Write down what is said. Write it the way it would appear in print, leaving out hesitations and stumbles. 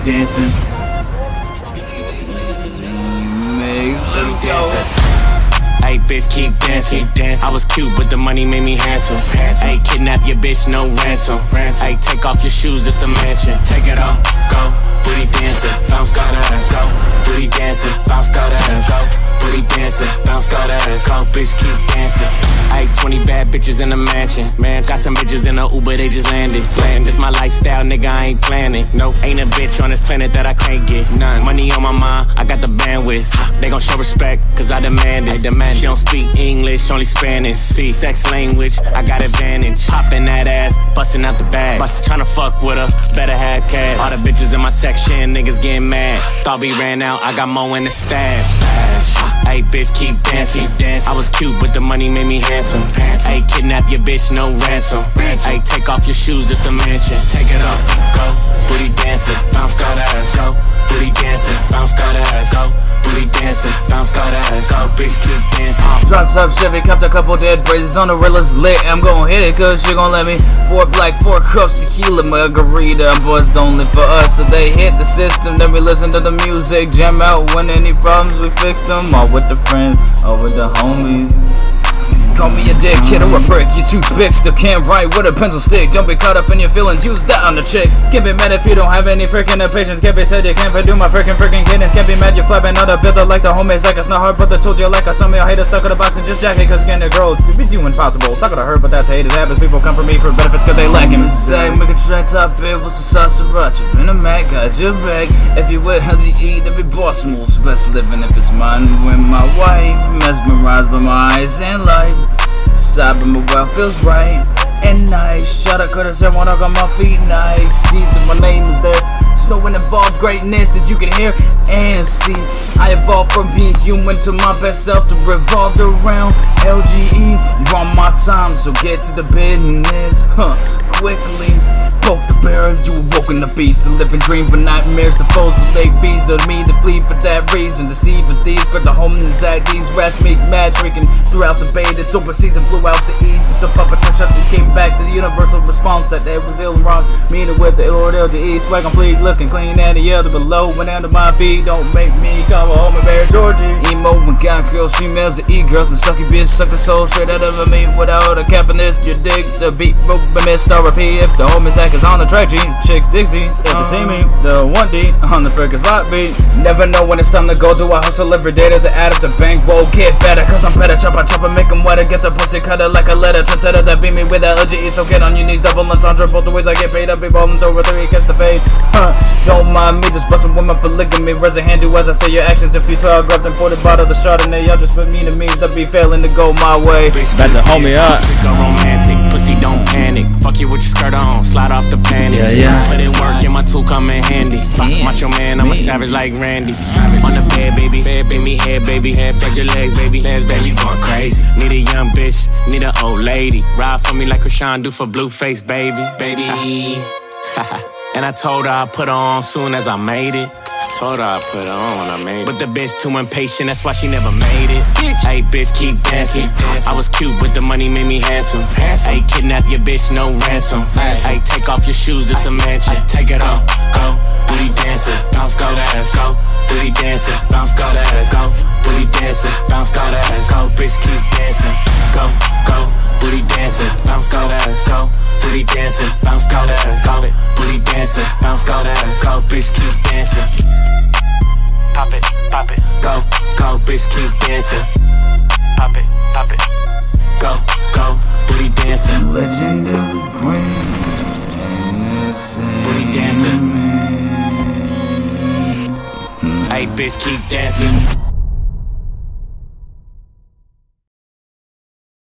dancing. Z-MiXx, let's go. Ayy, bitch, keep dancing. I was cute, but the money made me handsome. Ayy, kidnap your bitch, no ransom. Ayy, take off your shoes, it's a mansion. Take it off, go, booty dancing, bounce that ass, go, booty dancing, bounce that ass, go, booty dancing, bounce that ass, go, bitch, keep dancing. Ayy, 20 bad bitches in a mansion. Man, got some bitches in a Uber, they just landed. This my lifestyle, nigga, I ain't planning. Nope, ain't a bitch on this planet that I can't get none. Money on my mind, I got the bandwidth. They gon' show respect, cause I demand it. She don't speak English, only Spanish. See, sex language, I got advantage. Popping that ass, busting out the bag. Tryna fuck with her, better have cash. All the bitches in my section, niggas getting mad. Thought we ran out, I got more in the stash. Ayy, bitch, keep dancing. I was cute, but the money made me handsome. Ayy, kidnap your bitch, no ransom. Ayy, take off your shoes, it's a mansion. Take it up, go, booty dancing, bounce that ass, go, booty dancing, bounce that ass, go, booty dancing, bounce that ass, go, bitch, keep dancing. Dropped top Chevy, copped a couple dead braces on the realest lit. I'm gon' hit it cause she gon' let me. 4 black, 4 cups, tequila, margarita. Boys don't live for us, so they hit the system. Then we listen to the music, jam out. When any problems, we fix them. All with the friends, all with the homies. Call me a dick, kid, or a prick. You toothpick, still can't write with a pencil stick. Don't be caught up in your feelings, use that on the chick. Can't be mad if you don't have any freaking patience. Can't be said you can't do my freaking cadence. Can't be mad you flapping out a builder like the TheHomieZach710. It's not hard, but I told you like I saw me. I hate stuck in a box and just jack it cause getting a girl to be doing impossible. Talking to her, but that's haters habits. People come for me for benefits cause they lacking. Zach, make a track top it with some sauce sriracha. In a Mac, got your back. If you with how'd you eat, every boss moves. Best living if it's mine. When my wife mesmerized by my eyes and light. Side of my well feels right and nice. Shot I could've said when I got my feet nice. Season, my name is there. Snowing involves greatness as you can hear and see. I evolved from being human to my best self to revolve around LGE. You're on my time, so get to the business, quickly. Poke the bear, you awoken the beast. The living dream for nightmares, the foes with leg bees. To me, to flee for that reason. Deceiving thieves for the TheHomieZach710. These rats make mad shrieking throughout the bay. It's open season, flew out the east. Just a puppet trick shot that came back to the universal response that there was ill and wrong. Meaning with the ill or LGE. Swag on fleek, looking clean and the other below. Went under my feet, don't make me call a homie bear Georgie. Emo and got girls, females and e-girls. And sucky bitch, suck the soul straight out of me without a cap in this. You dig the beat, broke by missed RP. If the TheHomieZach710 is on the track, G, chicks Dixie. If you see me, the 1D on the freaking spot beat. Never know when it's time to go. Do I hustle every day to the ad of the bank? Whoa, get better, cause I'm better. Chop, make them wetter. Get the pussy cutter like a letter. Trendsetter that beat me with that LGE. So get on your knees, double entendre. Both the ways I get paid. I be ballin' over 3, catch the fade. Don't mind me, just bustin' with my polygamy. Raise a hand, do as I say your actions. If you try, grab them, pour the bottle, the Chardonnay. Y'all just put me to me, that be failing to go my way. That's the homie up. Romantic, pussy don't panic. Fuck you with your skirt on, slide off the panties. Put in work and my tool come in handy. Macho man, I'm a savage like Randy. On the bed, baby, head, baby, head, spread your legs, baby, you going crazy. Need a young bitch, need an old lady. Ride for me like Rashawn do for Blueface, baby. And I told her I'd put her on soon as I made it. Told her I'd put her on when I made it. But the bitch too impatient, that's why she never made it. Ayy, bitch, keep dancing. I was cute, but the money made me handsome. Ayy, kidnap your bitch, no ransom. Ayy, take off your shoes, it's a mansion. Take it off, go, booty dancing, bounce that ass, go, booty dancing, bounce that ass, go, booty dancing, bounce that ass, go, bitch, keep dancing, go, booty dancing, bounce that ass, go, booty dancing, bounce that ass, go, booty dancing, bounce that ass, go, bitch, keep dancing. Pop it, go, bitch, keep dancing. Pop it, go, booty dancing. Legendary queen, booty dancing. Hey, bitch, keep dancing.